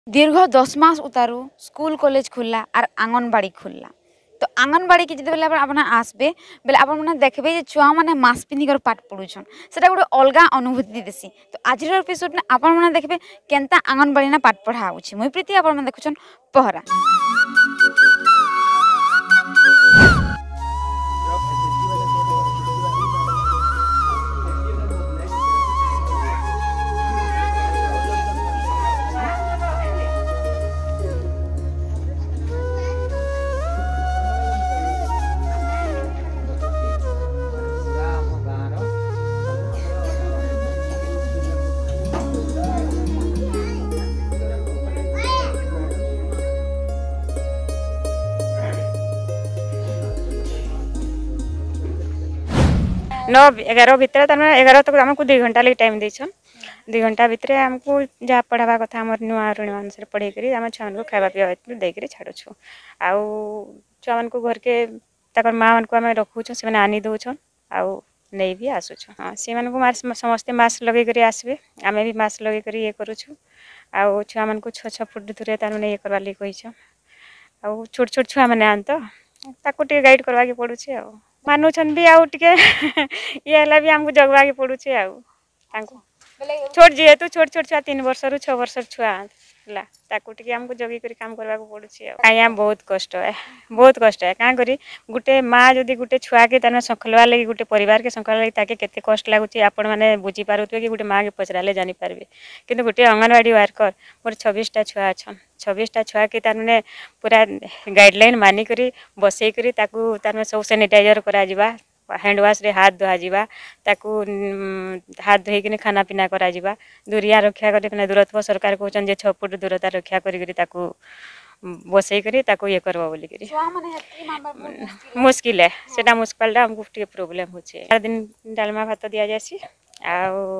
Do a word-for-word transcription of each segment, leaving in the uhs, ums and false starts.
दीर्घ दस मास उतारू स्कूल कॉलेज खुलला और आंगनबाड़ी खुलला तो आंगनबाड़ी की जिते बेले आसबे बेले आप देखबे जे छुआ माने मास्क पिंधिकर पाठ पढ़ुछन सेटा गोटे अलगा अनुभूति देसी तो आज एपिसोड ने आप देखबे केनता आंगनबाड़ी ना पाठ पढ़ा होछि मुई प्रीति आप देखुछन पहरा नौ एगार भितर तरह एगार तक आमको दुई घंटा लगे टाइम देछन दुई घंटा भितर आमको जहाँ पढ़ावा कथा आम नुआ ऋण अनुसार पढ़े कर आम छुआ को खावा पीवा देकर छाड़ुछु आउ छुआ मान घर के तक माँ मान को आम रखुछ से आनी दौन आउ नहीं भी आसुछ हाँ से समस्ते मास्क लगे कर आसबे आम भी मास्क लगे कर ये करुछु आउ छुआ मान को छः छः फुट दूर तार ये करवा लगे कहीछ आउ छोट छोट छुआ मैंने आन तो गाइड करवा के पड़ुचे आ मानुछन भी आउ टिके ये भी आमको जगवा के पड़ुचे आउ छोट जेहेतु छोट छोट छुआ तीन वर्ष रु छः वर्ष छुआ है ताकू टिके आमको जगी कर काम करवा को पड़ुचे आज्ञा बहुत कष्ट है बहुत कष्ट है क्या करी गुटे माँ जदि गुटे छुआ के तार संखलवा लगी गुटे परिवार के संखलवा लगी ताके केते कष्ट लगुच आपण मैंने बुझी पारुथे कि गुटे माँ के पचराले जानी पारबे किंतु गुटे अंगनवाड़ी वर्कर मोर छब्बीसटा छुआ अच्छा छब्बीसटा छुआ के तार मैंने पूरा गाइडलाइन मानिक बसई कर तार सब सैनिटाइजर करा जिबा हैंड वाश रे हाथ धुआ जिबा ताकू हाथ धोई खाना पीना करा जिबा दूरिया रक्षा कर दूरत्व सरकार कहउछन जे छह फुट दूरता रक्षा करी ताकू बसई करी ताकू ये करबो बोली करी मुश्किल है सेटा मुश्किल हमको टिके प्रॉब्लम होचे चार दिन डालमा भात दिया जासी आ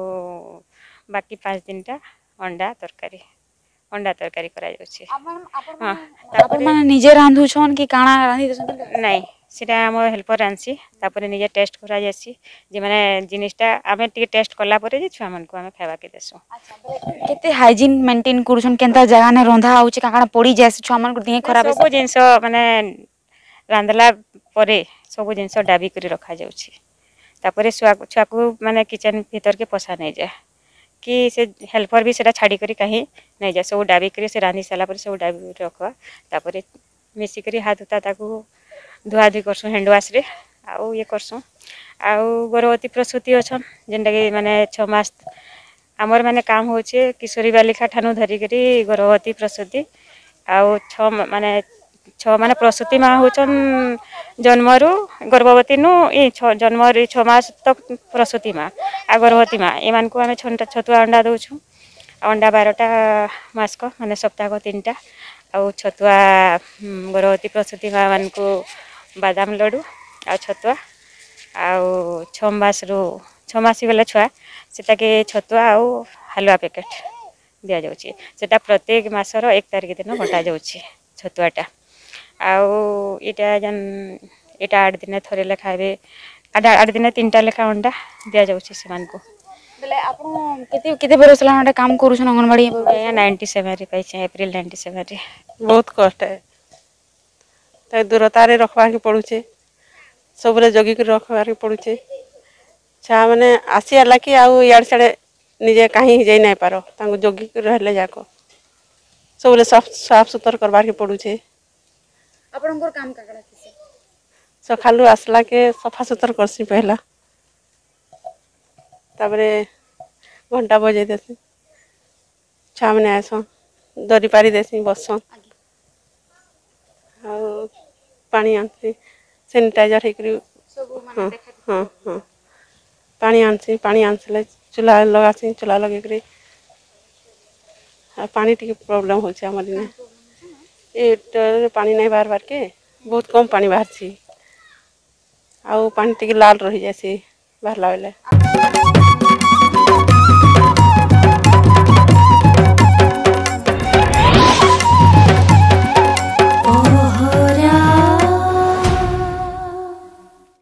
बाकी पाँच दिन टा अंडा तरकारी अंडा तरकारी करा जाउछे हां आपण माने निजे रांधुछन कि काना रांधी देछन नहीं सीटा आम हेल्पर रांधसी तापर निजे टेस्ट करा जासी जे माने जिनिसटा आमे टिके टेस्ट करला परे जे छुआ मन को आमे खावा के देसु अच्छा केते हाइजीन मेंटेन करूछन केनता जगह ने रंधा आउछ काकड़ा पड़ी जासी छुआ मन को दिए खराब सब जिंस माने रांधला परे सब जिंस डाबी करी रखा जाउछि तापर छुआ छुआ को माने किचन भीतर के पसा नहीं जाए कि से हेल्पर भी सेटा छाड़ी करी कहीं नहीं जाए सब डाबी करी से रांधी साला पर सब डाबी रखवा तापर मिसी करी हाथ उता ताकू धुआ धुई करसु हैंड वाश रे आउ ये करसु आउ गर्भवती प्रसूति अच्छन जेनटा कि माने छः मास आमर माने काम होचे किशोरी बालिका ठानु धरी करी गर्भवती प्रसूति आउ छः माने छः माने प्रसूति माँ होचन जन्मरु गर्भवती नु ये जन्म छः मास तक प्रसूति माँ आ गर्भवती माँ एमान को आम छतुआ अंडा दौछु अंडा बारटा मास्क माने सप्ताह तीन टा आउ छतुआ गर्भवती प्रसूति माँ मान को बादाम लड्डू आ छतुआ आउ छः मास रु छः मास गला छुआ सेटा के छतुआ आउ हलवा पैकेट दिया जाउछि सेटा प्रत्येक मासर एक तारिख दिन बटा जाउछि छतुआटा आउ इटा जन इटा आठ दिन थरे ले खाइबे आठ आठ दिन तीन टा लेखा अंडा दिया जाउछि से मान को बेले आपण केते केते बरस लांडा काम करूछन अंगनवाड़ी सत्तानवे रे पाइछे अप्रैल सत्तानवे रे बहुत कष्ट है ताई दूरता रे रखवा के पड़ुचे सबरे जगी के रखवा के पड़ुचे छा माने आसी आला कि आउ याड छडे निजे कहीं जाई नै पारो तांको जगी के रहले जाको सबरे साफ साफ सुथर करवा के पड़ुचे आपनकर काम काकड़ा किसे सखालु आसला के सफा सुथर करसी पहला तापरे घंटा बजे देसी छा माने आसो दरी पारी देसी बसन आ पानी आनसी सैनिटाइजर हेकरी हाँ हाँ हाँ पानी आनसी पानी आनसले चूल्हा लगासी चूल्हा लगे करी पानी टी प्रॉब्लम होचे हमर ने ए पानी नहीं बाहर बार के बहुत कम पानी बाहर सी आउ पानी टी लाल रही जासी बाहरला बेले।